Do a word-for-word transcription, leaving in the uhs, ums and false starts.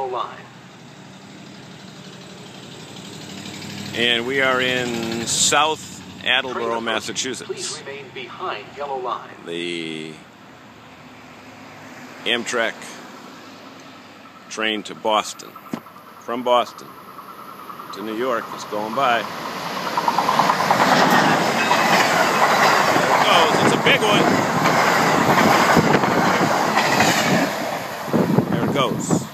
line. And we are in South Attleboro, Massachusetts. Please remain behind yellow line. The Amtrak train to Boston, from Boston to New York is going by. There it goes. It's a big one. There it goes.